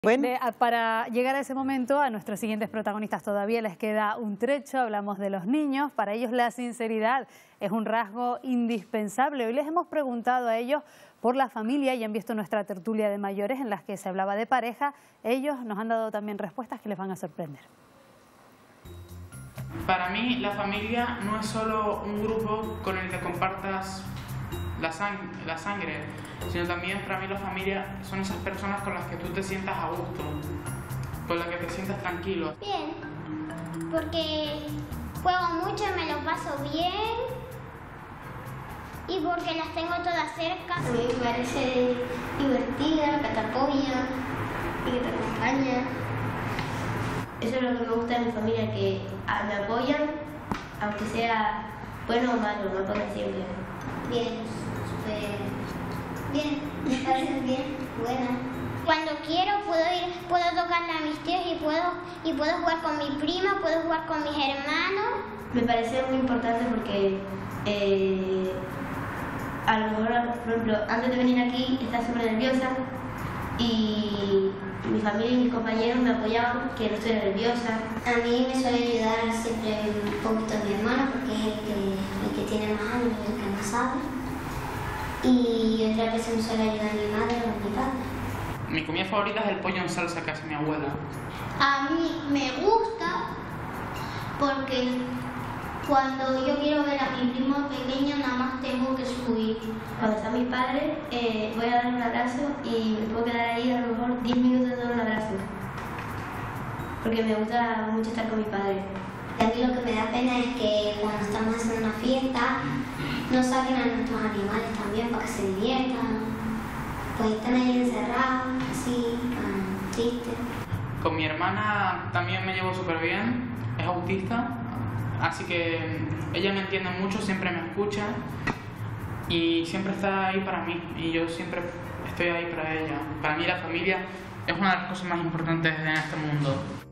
Bueno. Para llegar a ese momento, a nuestros siguientes protagonistas todavía les queda un trecho. Hablamos de los niños. Para ellos la sinceridad es un rasgo indispensable. Hoy les hemos preguntado a ellos por la familia y han visto nuestra tertulia de mayores en las que se hablaba de pareja. Ellos nos han dado también respuestas que les van a sorprender. Para mí la familia no es solo un grupo con el que compartas la sangre, sino también para mí la familia son esas personas con las que tú te sientas a gusto, con las que te sientas tranquilo. Bien, porque juego mucho y me lo paso bien y porque las tengo todas cerca. A mí me parece divertida, que te apoya y que te acompaña. Eso es lo que me gusta de mi familia, que me apoyan, aunque sea bueno o malo, me apoyan siempre. Bien, bien, me parece bien, buena. Cuando quiero puedo tocarle a mis tíos y puedo jugar con mi prima, puedo jugar con mis hermanos. Me parece muy importante porque a lo mejor, por ejemplo, antes de venir aquí estaba súper nerviosa y mi familia y mis compañeros me apoyaban que no estoy nerviosa. A mí me suele ayudar siempre un poquito mi hermano porque es el que tiene más años, el que más sabe. Y otra vez me suele ayudar mi madre o mi padre. Mi comida favorita es el pollo en salsa que hace mi abuela. A mí me gusta porque cuando yo quiero ver a mi primo pequeño nada más tengo que subir. Cuando están mis padres voy a dar un abrazo y me puedo quedar ahí a lo mejor 10 minutos dando un abrazo. Porque me gusta mucho estar con mi padre. A mí lo que me da pena es que cuando estamos haciendo una fiesta no saquen a nuestros animales también para que se diviertan. Pues están ahí encerrados, así, tristes. Con mi hermana también me llevo súper bien, es autista, así que ella me entiende mucho, siempre me escucha y siempre está ahí para mí y yo siempre estoy ahí para ella. Para mí la familia es una de las cosas más importantes en este mundo.